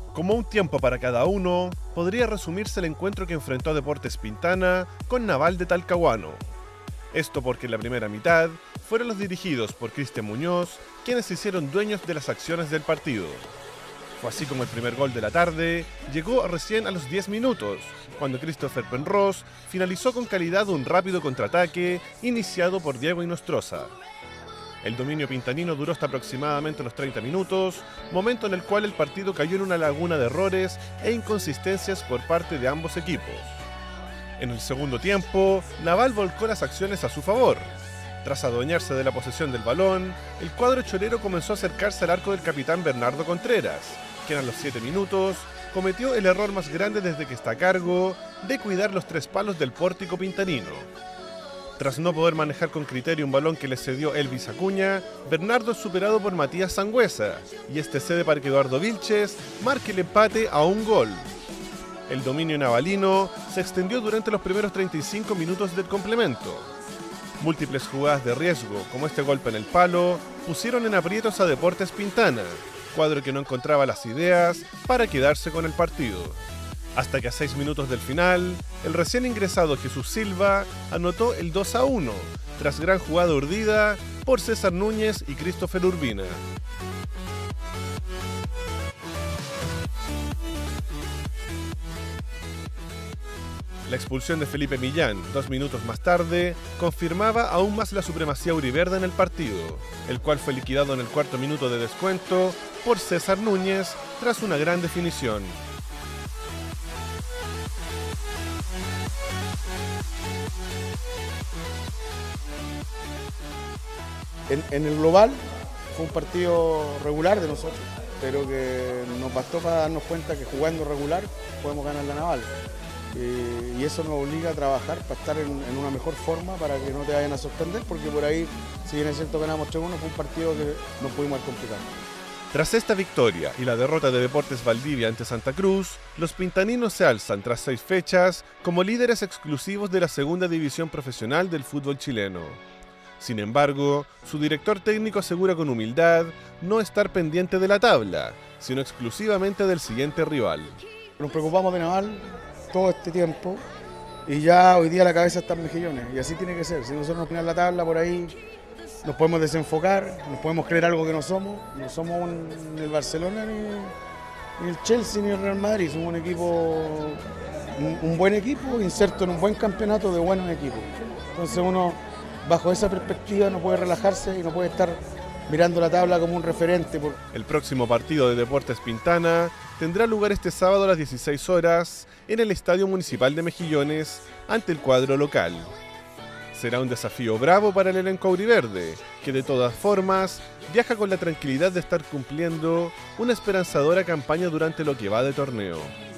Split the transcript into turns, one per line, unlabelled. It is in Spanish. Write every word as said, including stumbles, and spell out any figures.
Como un tiempo para cada uno, podría resumirse el encuentro que enfrentó a Deportes Pintana con Naval de Talcahuano. Esto porque en la primera mitad fueron los dirigidos por Cristian Muñoz quienes se hicieron dueños de las acciones del partido. Fue así como el primer gol de la tarde llegó recién a los diez minutos, cuando Christopher Penrose finalizó con calidad un rápido contraataque iniciado por Diego Inostroza. El dominio pintanino duró hasta aproximadamente los treinta minutos, momento en el cual el partido cayó en una laguna de errores e inconsistencias por parte de ambos equipos. En el segundo tiempo, Naval volcó las acciones a su favor. Tras adueñarse de la posesión del balón, el cuadro chorero comenzó a acercarse al arco del capitán Bernardo Contreras, quien a los siete minutos cometió el error más grande desde que está a cargo de cuidar los tres palos del pórtico pintanino. Tras no poder manejar con criterio un balón que le cedió Elvis Acuña, Bernardo es superado por Matías Sangüesa, y este cede para que Eduardo Vilches marque el empate a un gol. El dominio navalino se extendió durante los primeros treinta y cinco minutos del complemento. Múltiples jugadas de riesgo, como este golpe en el palo, pusieron en aprietos a Deportes Pintana, cuadro que no encontraba las ideas para quedarse con el partido. Hasta que a seis minutos del final, el recién ingresado Jesús Silva anotó el dos a uno, tras gran jugada urdida por César Núñez y Christopher Urbina. La expulsión de Felipe Millán, dos minutos más tarde, confirmaba aún más la supremacía auriverde en el partido, el cual fue liquidado en el cuarto minuto de descuento por César Núñez tras una gran definición.
En, en el global fue un partido regular de nosotros, pero que nos bastó para darnos cuenta que jugando regular podemos ganar la Naval. Eh, y eso nos obliga a trabajar para estar en, en una mejor forma para que no te vayan a sorprender, porque por ahí, si bien es cierto que ganamos tres uno, fue un partido que nos pudimos haber complicado.
Tras esta victoria y la derrota de Deportes Valdivia ante Santa Cruz, los pintaninos se alzan tras seis fechas como líderes exclusivos de la segunda división profesional del fútbol chileno. Sin embargo, su director técnico asegura con humildad no estar pendiente de la tabla, sino exclusivamente del siguiente rival.
Nos preocupamos de Naval todo este tiempo y ya hoy día la cabeza está en Mejillones, y así tiene que ser. Si nosotros nos ponemos la tabla por ahí, nos podemos desenfocar, nos podemos creer algo que no somos. No somos un, ni el Barcelona, ni, ni el Chelsea, ni el Real Madrid. Somos un equipo, un, un buen equipo, inserto en un buen campeonato de buenos equipos. Entonces uno, bajo esa perspectiva, no puede relajarse y no puede estar mirando la tabla como un referente.
El próximo partido de Deportes Pintana tendrá lugar este sábado a las dieciséis horas en el Estadio Municipal de Mejillones ante el cuadro local. Será un desafío bravo para el elenco auriverde, que de todas formas viaja con la tranquilidad de estar cumpliendo una esperanzadora campaña durante lo que va de torneo.